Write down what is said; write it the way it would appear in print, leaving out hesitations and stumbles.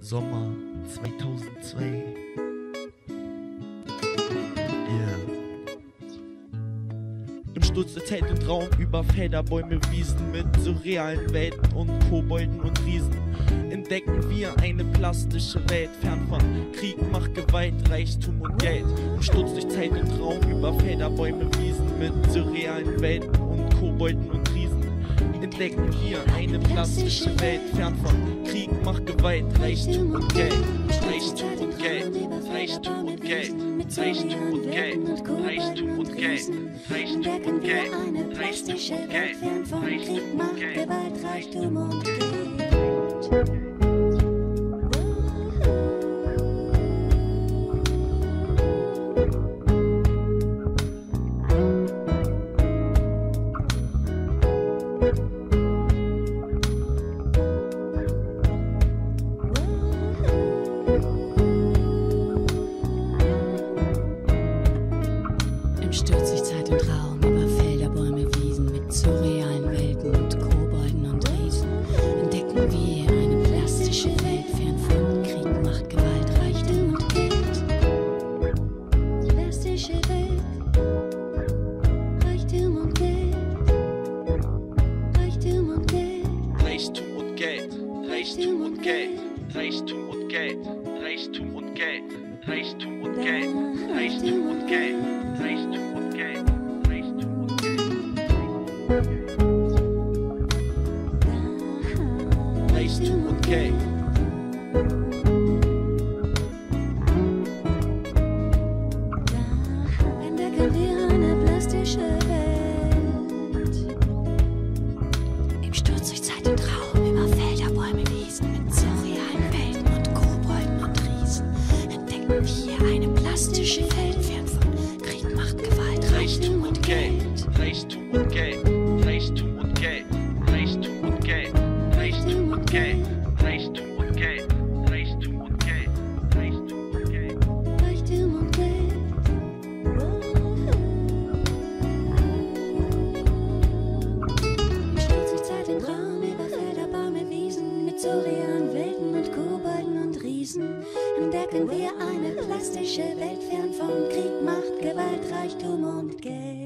Sommer 2002. Im Sturz der Zeit und Raum über Felder, Bäume, Wiesen mit surrealen Welten und Kobolden und Riesen entdecken wir eine plastische Welt, fern von Krieg, Macht, Gewalt, Reichtum und Geld. Im Sturz durch Zeit und Raum über Felder, Bäume, Wiesen mit surrealen Welten und Kobolden und Riesen entdecken wir eine plastische Welt, fern von Krieg, Macht, Gewalt, Reichtum und Geld. Reichtum und Geld, Reichtum und Geld, Reichtum und Geld, Reichtum und Geld, Reichtum und Geld, Reichtum und Geld, fern von Krieg, Macht, Gewalt, Reichtum und Geld. Stürzt sich Zeit und Raum über Felder, Bäume, Wiesen mit surrealen Welten und Kobolden und Riesen. Entdecken wir eine plastische Welt, fern von Krieg, Macht, Gewalt, Reichtum und Geld. Plastische Welt, Reichtum und Geld, Reichtum und Geld, Reichtum und Geld, Reichtum und Geld, Reichtum und Geld, Reichtum und Geld, Reichtum und Geld, Reichtum und Geld, Reichtum und Geld, Reichtum und Geld, Reichtum und Geld. entdecken wir eine plastische Welt. Im Sturz durch Zeit und Raum über Felder, Bäume, Wiesen mit surrealen Welten und Kobolden und Riesen. Entdecken wir eine plastische Welt, fern von Krieg, Macht, Gewalt, Reichtum und Geld. Reichtum und Geld, Reichtum und Geld, Reichtum und Geld, Reichtum und Geld, Reichtum und Geld, Reichtum und Geld, Reichtum und Geld. Reichtum und Geld. Im Sturz durch Zeit und Raum über Felder, Bäume, Wiesen mit surrealen Welten und Kobolden und Riesen entdecken wir eine plastische Welt, fern von Krieg, Macht, Gewalt, Reichtum und Geld.